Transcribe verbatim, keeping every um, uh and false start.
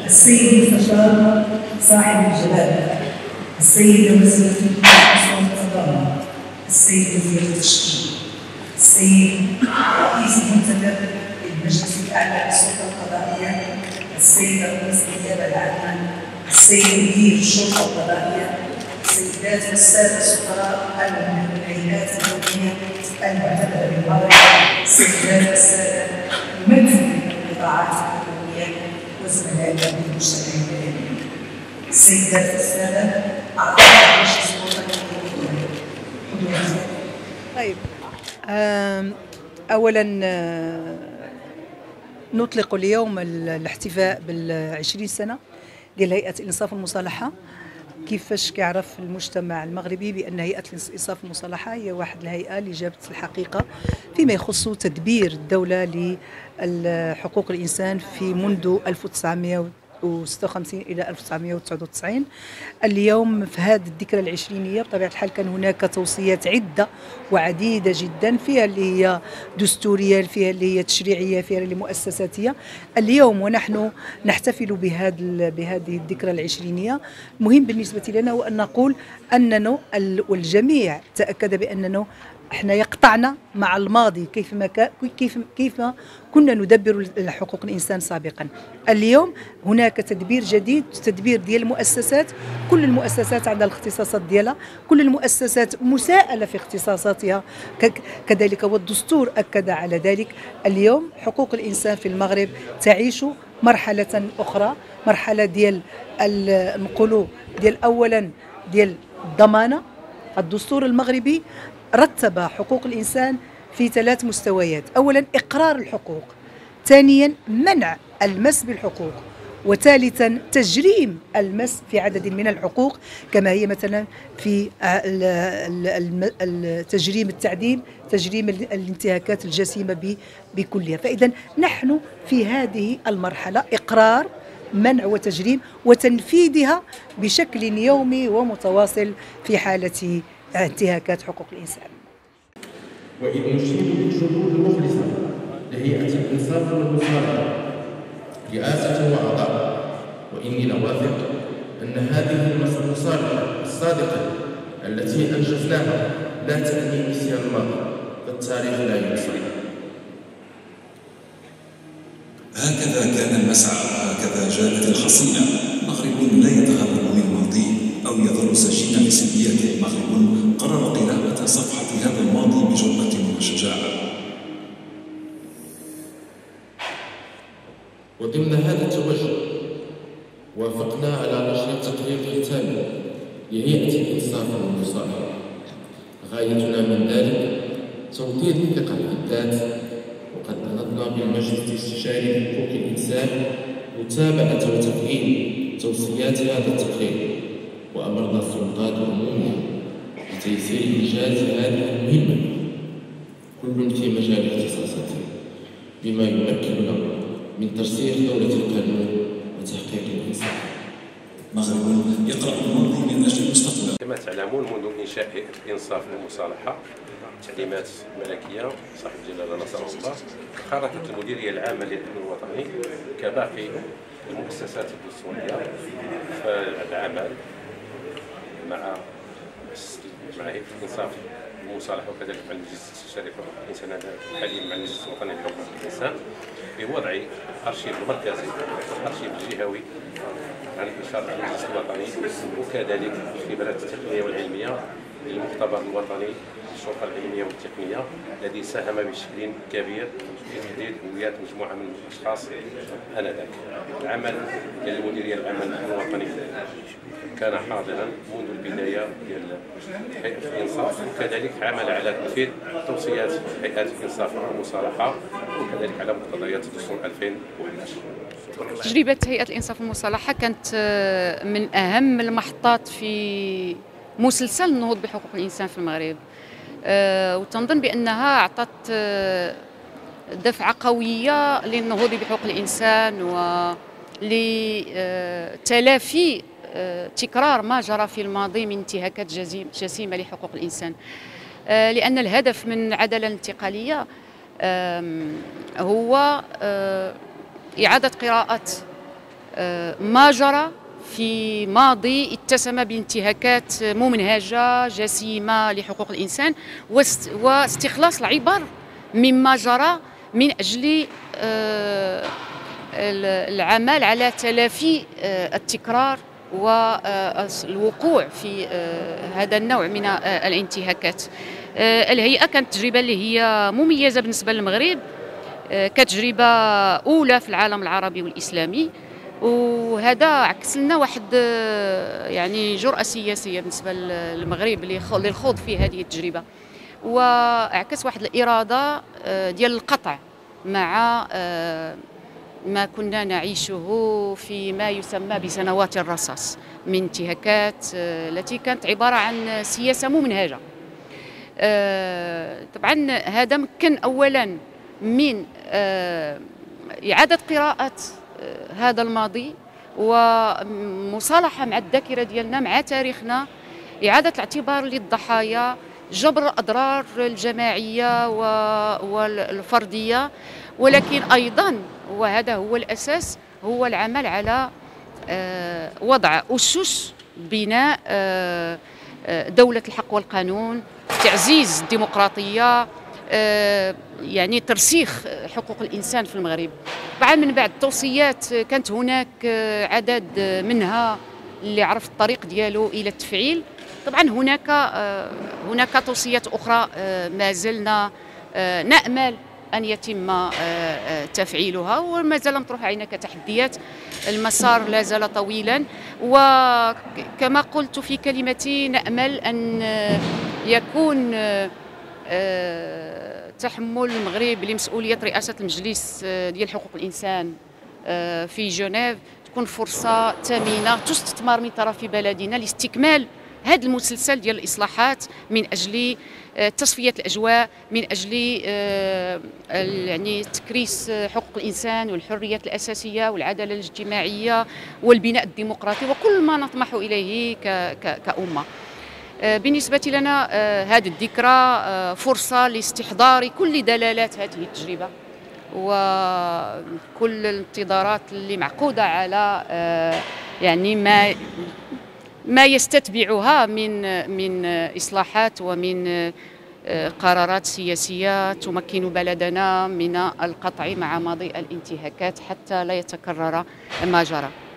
السيد المستشار صاحب الجلالة السيدة وزيرة التواصل والتضامن، السيد وزير التشكيل، السيد رئيس المنتدب للمجلس الأعلى للسلطة القضائية، السيد رئيس النيابة العامة، السيد مدير الشرطة القضائية، السيدات والسادة السفراء من الهيئات الدولية المعتبرة بالمغرب، السيدات والسادة ممثلي القطاعات الحكومية وزملائنا من المجتمع المدني، السيدات والسادة أعضاء المجلس الوطني للحضور. طيب، أولاً نطلق اليوم الاحتفاء بالعشرين سنة ديال هيئة الإنصاف والمصالحة. كيفاش كيعرف المجتمع المغربي بأن هيئة الإنصاف والمصالحة هي واحد الهيئة اللي جابت الحقيقة فيما يخص تدبير الدولة لحقوق الإنسان في منذ ألف وتسعمائة وستة وخمسين إلى ألف وتسعمائة وتسعة وتسعين. اليوم في هذه الذكرى العشرينية بطبيعة الحال كان هناك توصيات عدة وعديدة جدا، فيها اللي هي دستورية، فيها اللي هي تشريعية، فيها اللي مؤسساتية. اليوم ونحن نحتفل بهذه بهذه الذكرى العشرينية، مهم بالنسبة لنا هو أن نقول أننا والجميع تأكد بأننا احنا يقطعنا مع الماضي كيفما كيف كيف كنا ندبر حقوق الانسان سابقا. اليوم هناك تدبير جديد، تدبير ديال المؤسسات، كل المؤسسات عندها الاختصاصات ديالها، كل المؤسسات مساءله في اختصاصاتها كذلك، والدستور اكد على ذلك. اليوم حقوق الانسان في المغرب تعيش مرحله اخرى، مرحله ديال نقولوا ديال اولا ديال الضمانه. الدستور المغربي رتب حقوق الإنسان في ثلاث مستويات: أولا إقرار الحقوق، ثانيا منع المس بالحقوق، وثالثا تجريم المس في عدد من الحقوق كما هي مثلا في تجريم التعديم، تجريم الانتهاكات الجسيمة بكلها. فإذا نحن في هذه المرحلة إقرار، منع وتجريم، وتنفيذها بشكل يومي ومتواصل في حالة انتهاكات حقوق الإنسان. وإذ نشيد بالجهود المخلصة لهيئة الإنصاف والمصالحة رئاسة وأعضاء، وإني لواثق أن هذه المصالحة الصادقة التي أنجزناها لا تعني نسيان الماضي، فالتاريخ لا ينسى. هكذا كان المسعى، هكذا جاءت الحصيلة. مغرب لا يتهرب من ماضيه أو يظل سجينا لسلبياته. مغرب قرر قراءة صفحة هذا الماضي بجرأة وشجاعة. وضمن هذا التوجه وافقنا على نشر تقرير ختامي لهيئة الإنصاف والمصالحة. غايتنا من ذلك توطيد الثقة في الذات، وقد نهضنا بالمجلس الاستشاري لحقوق الإنسان متابعة وتفعيل توصيات هذا التقرير، وأمرنا السلطات العمومية بتيسير إنجاز هذه المهمة كل في مجال اختصاصاته، بما يمكننا من ترسيخ دولة القانون وتحقيق الإنصاف. مغرب يقرأ الماضي من أجل المستقبل. كما تعلمون منذ إنشاء هيئة الإنصاف والمصالحة تعليمات ملكية صاحب الجلالة نصره الله، خرجت المديرية العامة للأمن الوطني كباقي المؤسسات الدستورية فالعمل مع مع هيئة الإنصاف والمصالحة وكذلك مع المجلس الاستشاري لحقوق الإنسان حاليا مع المجلس الوطني لحقوق الإنسان بوضع الأرشيف المركزي والأرشيف الجهوي عن إشارة المجلس الوطني، وكذلك الاختبارات التقنية والعلمية للمختبر الوطني للشرطة العلمية والتقنية الذي ساهم بشكل كبير في تحديد هويات مجموعة من الأشخاص آنذاك. العمل ديال المديرية العامة للأمن الوطني كان حاضرا منذ البداية ديال هيئة الإنصاف، وكذلك عمل على تنفيذ توصيات هيئة الإنصاف والمصالحة وكذلك على مقتضيات الدستور ألفين وأحد عشر. تجربة هيئة الإنصاف والمصالحة كانت من أهم المحطات في مسلسل النهوض بحقوق الإنسان في المغرب، وتنظن بأنها أعطت دفعة قوية للنهوض بحقوق الإنسان ولتلافي تكرار ما جرى في الماضي من انتهاكات جسيمة لحقوق الإنسان، لأن الهدف من العدالة الانتقالية هو إعادة قراءة ما جرى في ماضي اتسم بانتهاكات ممنهجة جسيمة لحقوق الإنسان واستخلاص العبر مما جرى من أجل العمل على تلافي التكرار والوقوع في هذا النوع من الانتهاكات. الهيئة كانت تجربة اللي هي مميزة بالنسبة للمغرب، كتجربة أولى في العالم العربي والإسلامي، وهذا عكس لنا واحد يعني جرأة سياسية بالنسبة للمغرب للخوض في هذه التجربة، وعكس واحد الإرادة ديال القطع مع ما كنا نعيشه في ما يسمى بسنوات الرصاص من انتهاكات التي كانت عبارة عن سياسة ممنهجة. طبعا هذا مكن أولا من إعادة قراءة هذا الماضي ومصالحة مع الذاكرة ديالنا مع تاريخنا، إعادة الاعتبار للضحايا، جبر الأضرار الجماعية والفردية، ولكن أيضا وهذا هو الأساس هو العمل على وضع أسس بناء دولة الحق والقانون، تعزيز الديمقراطية، يعني ترسيخ حقوق الإنسان في المغرب. طبعا من بعد التوصيات كانت هناك عدد منها اللي عرف الطريق ديالو إلى التفعيل. طبعا هناك هناك توصيات أخرى ما زلنا نأمل أن يتم تفعيلها وما زال مطروح علينا كتحديات. المسار لا زال طويلا، وكما قلت في كلمتي نأمل أن يكون تحمل المغرب لمسؤولية رئاسة المجلس ديال حقوق الإنسان في جنيف تكون فرصة ثمينة تستثمر من طرف بلدنا لاستكمال هذا المسلسل ديال الإصلاحات من أجل تصفية الأجواء، من أجل يعني تكريس حقوق الإنسان والحريات الأساسية والعدالة الاجتماعية والبناء الديمقراطي وكل ما نطمح إليه كأمة. بالنسبة لنا هذه الذكرى فرصة لاستحضار كل دلالات هذه التجربة وكل الانتظارات اللي معقودة على يعني ما ما يستتبعها من من إصلاحات ومن قرارات سياسية تمكن بلدنا من القطع مع ماضي الانتهاكات حتى لا يتكرر ما جرى.